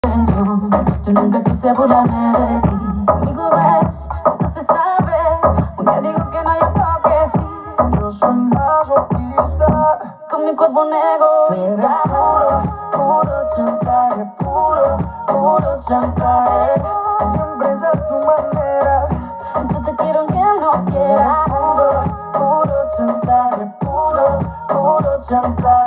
Yo nunca quise burlarme de ti. Conmigo ves, no se sabe. Porque digo que no, yo toque sí. Yo soy masoquista. Con mi cuerpo egoísta. Puro chantaje, puro chantaje. Siempre es a tu manera. Yo te quiero aunque no quiera. Puro chantaje, puro chantaje.